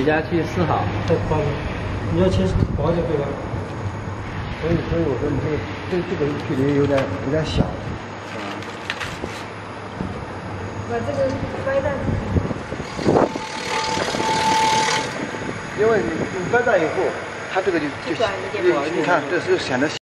回家去试好。 太宽了，你要切薄一点对吧？ 所以我说你这个距离有点小。 把这个掰断。 因为你掰断以后，它这个就短一点， 你看这是显得。